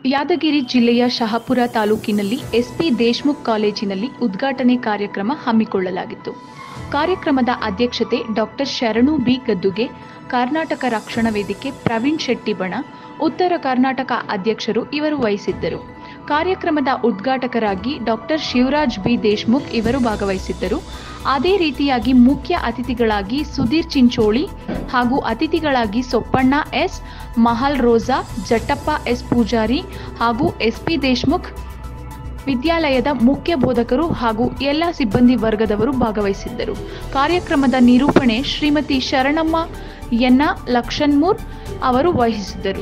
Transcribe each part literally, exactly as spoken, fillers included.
ಯಾದಗಿರಿ ಜಿಲ್ಲೆಯ ಶಹಾಪುರ ತಾಲೂಕಿನಲ್ಲಿ ಎಸ್ಪಿ ದೇಶಮುಖ್ ಕಾಲೇಜಿನಲ್ಲಿ ಉದ್ಘಾಟನೆ ಕಾರ್ಯಕ್ರಮ ಹಮ್ಮಿಕೊಳ್ಳಲಾಗಿತ್ತು. ಕಾರ್ಯಕ್ರಮದ ಅಧ್ಯಕ್ಷತೆ ಡಾಕ್ಟರ್ ಶರಣು ಬಿ ಗದ್ದುಗೆ, ಕರ್ನಾಟಕ ರಕ್ಷಣಾ ವೇದಿಕೆ ಪ್ರವೀಣ್ ಶೆಟ್ಟಿ ಬಣ, ಉತ್ತರ ಕರ್ನಾಟಕ ಅಧ್ಯಕ್ಷರು ಇವರು ವಹಿಸಿದ್ದರು. ಕಾರ್ಯಕ್ರಮದ ಉದ್ಘಾಟಕರಾಗಿ ಡಾಕ್ಟರ್ ಶಿವರಾಜ್ ಬಿ ದೇಶಮುಖ್ ಇವರು ಭಾಗವಹಿಸಿದ್ದರು. ಅದೇ ರೀತಿಯಾಗಿ ಮುಖ್ಯ ಅತಿಥಿಗಳಾಗಿ ಸುಧೀರ್ ಚಿಂಚೋಳಿ ಹಾಗೂ ಅತಿಥಿಗಳಾಗಿ ಸೊಪ್ಪಣ್ಣ ಎಸ್, ಮಹಲ್ ರೋಜಾ, ಜಟ್ಟಪ್ಪ ಎಸ್ ಪೂಜಾರಿ ಹಾಗೂ ಎಸ್ಪಿ ದೇಶಮುಖ್ ವಿದ್ಯಾಲಯದ ಮುಖ್ಯ ಬೋಧಕರು ಹಾಗೂ ಎಲ್ಲ ಸಿಬ್ಬಂದಿ ವರ್ಗದವರು ಭಾಗವಹಿಸಿದ್ದರು. ಕಾರ್ಯಕ್ರಮದ ನಿರೂಪಣೆ ಶ್ರೀಮತಿ ಶರಣಮ್ಮ ಎನ್ನ ಲಕ್ಷನ್ಮೂರ್ ಅವರು ವಹಿಸಿದ್ದರು.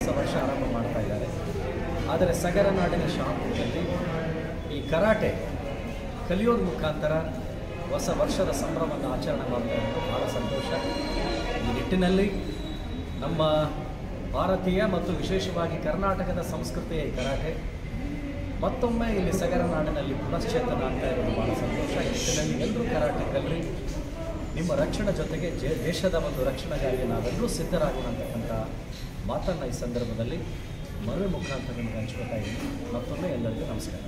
ಆದರೆ ಸಗರ ನಾಡಿನ ಶಾಂತಿಯಲ್ಲಿ ಈ ಕರಾಟೆ ಕಲಿಯೋದ್ರ ಮುಖಾಂತರ ಹೊಸ ವರ್ಷದ ಸಂಭ್ರಮವನ್ನು ಆಚರಣೆ ಮಾಡ್ತಾ ಇರೋದು ಬಹಳ ಸಂತೋಷ. ಈ ನಿಟ್ಟಿನಲ್ಲಿ ನಮ್ಮ ಭಾರತೀಯ ಮತ್ತು ವಿಶೇಷವಾಗಿ ಕರ್ನಾಟಕದ ಸಂಸ್ಕೃತಿಯ ಈ ಕರಾಟೆ ಮತ್ತೊಮ್ಮೆ ಇಲ್ಲಿ ಸಗರ ನಾಡಿನಲ್ಲಿ ಪುನಶ್ಚೇತನ ಆಗ್ತಾ ಇರೋದು ಬಹಳ ಸಂತೋಷ. ಈ ನಿಟ್ಟಿನಲ್ಲಿ ಎಲ್ಲರೂ ಕರಾಟೆ ಕಲಿರಿ, ನಿಮ್ಮ ರಕ್ಷಣೆ ಜೊತೆಗೆ ಜೇ ದೇಶದ ಒಂದು ರಕ್ಷಣೆಗಾಗಿ ನಾವೆಲ್ಲರೂ ಸಿದ್ಧರಾಗೋಣ ಅಂತಕ್ಕಂಥ ಮಾತನ್ನು ಈ ಸಂದರ್ಭದಲ್ಲಿ ಮನವಿ ಮುಖಾಂತರ ನಿಮಗೆ ಹಂಚ್ಕೊತಾ ಇದ್ದೀನಿ. ಮತ್ತೊಮ್ಮೆ ಎಲ್ಲರಿಗೂ ನಮಸ್ಕಾರ.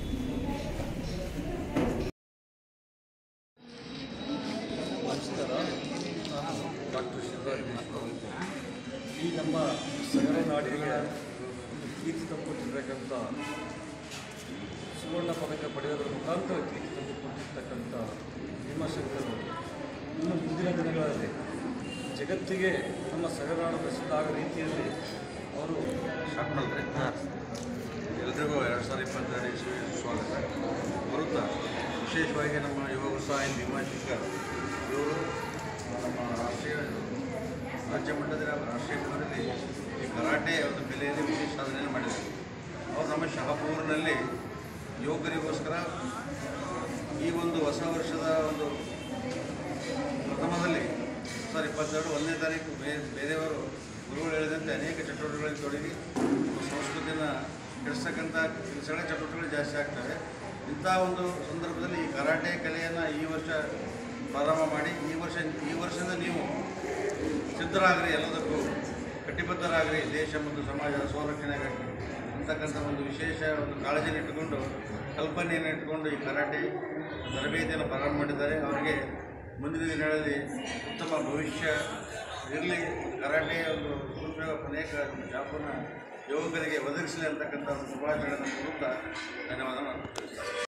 ನಮಸ್ಕಾರ, ನಾನು ಡಾಕ್ಟರ್ ಶಿವರಾಜ್ ದೇಶಮುಖ್. ಈ ನಮ್ಮ ಸಗರ ನಾಡಿಗೆ ಒಂದು ಕೀರ್ತಿ ತಂದುಕೊಟ್ಟಿರ್ತಕ್ಕಂಥ ಸುವರ್ಣ ಪದಕ ಪಡೆಯೋದ್ರ ಮುಖಾಂತರ ಕೀರ್ತಿ ತಂದುಕೊಟ್ಟಿರ್ತಕ್ಕಂಥ ಭೀಮಾಶಂಕರ್ ಇನ್ನು ಮುಂದಿನ ದಿನಗಳಲ್ಲಿ ಜಗತ್ತಿಗೆ ನಮ್ಮ ಸಗರ ನಾಡು ಪ್ರಸಿದ್ಧ ಆಗೋ ರೀತಿಯಲ್ಲಿ ಅವರು ಸ್ಟಾರ್ಟ್ ಮಾಡಿದ್ರೆ ಎಲ್ರಿಗೂ ಎರಡು ಸಾವಿರದ ಇಪ್ಪತ್ತೆರಡು ಇಸ್ವಿ ಸ್ವಾಗತ. ಬರುತ್ತಾ ವಿಶೇಷವಾಗಿ ನಮ್ಮ ಯುವ ಉತ್ಸಾಹ ಭೀಮಾಶಂಕರ್ ಇವರು ನಮ್ಮ ರಾಷ್ಟ್ರೀಯ ರಾಜ್ಯ ಮಟ್ಟದಲ್ಲಿ ರಾಷ್ಟ್ರೀಯ ಮಟ್ಟದಲ್ಲಿ ಈ ಕರಾಟೆ ಒಂದು ಕಲೆಯಲ್ಲಿ ವಿಶೇಷ ಸಾಧನೆಯನ್ನು ಮಾಡಿದರು. ಅವರು ನಮ್ಮ ಶಹಾಪುರನಲ್ಲಿ ಯುವಕರಿಗೋಸ್ಕರ ಈ ಒಂದು ಹೊಸ ವರ್ಷದ ಒಂದು ಪ್ರಥಮದಲ್ಲಿ ಸಾವಿರದ ಇಪ್ಪತ್ತೆರಡು ಒಂದನೇ ತಾರೀಕು ಬೇ ಬೇರೆಯವರು ಗುರುಗಳು ಹೇಳಿದಂತೆ ಅನೇಕ ಚಟುವಟಿಕೆಗಳಲ್ಲಿ ತೊಡಗಿ ಸಂಸ್ಕೃತಿನ ಕೆಡಿಸ್ತಕ್ಕಂಥ ಸಣ್ಣ ಚಟುವಟಿಕೆಗಳು ಜಾಸ್ತಿ ಆಗ್ತವೆ. ಇಂಥ ಒಂದು ಸಂದರ್ಭದಲ್ಲಿ ಈ ಕರಾಟೆ ಕಲೆಯನ್ನು ಈ ವರ್ಷ ಪ್ರಾರಂಭ ಮಾಡಿ ಈ ವರ್ಷ ಈ ವರ್ಷದಿಂದ ನೀವು ಸಿದ್ಧರಾಗ್ರಿ, ಎಲ್ಲದಕ್ಕೂ ಕಟಿಬದ್ಧರಾಗ್ರಿ, ದೇಶ ಮತ್ತು ಸಮಾಜದ ಸಂರಕ್ಷಣೆಗಾಗಿ ಅಂತಕ್ಕಂಥ ಒಂದು ವಿಶೇಷ ಒಂದು ಕಾಳಜಿಯನ್ನು ಇಟ್ಟುಕೊಂಡು ಕಲ್ಪನೆಯನ್ನು ಇಟ್ಟುಕೊಂಡು ಈ ಕರಾಟೆ ತರಬೇತಿಯನ್ನು ಪ್ರಾರಂಭ ಮಾಡಿದ್ದಾರೆ. ಅವರಿಗೆ ಮುಂದಿನ ದಿನಗಳಲ್ಲಿ ಉತ್ತಮ ಭವಿಷ್ಯ ಇರಲಿ, ಕರಾಟೆಯ ಒಂದು ಉಪಯೋಗ ಅನೇಕ ಜಾಪನ ಯುವಕರಿಗೆ ಒದಗಿಸಲಿ ಅಂತಕ್ಕಂಥ ಒಂದು ಶುಭಾಶಯಗಳನ್ನು ಕೊಡುತ್ತಾ ಧನ್ಯವಾದ.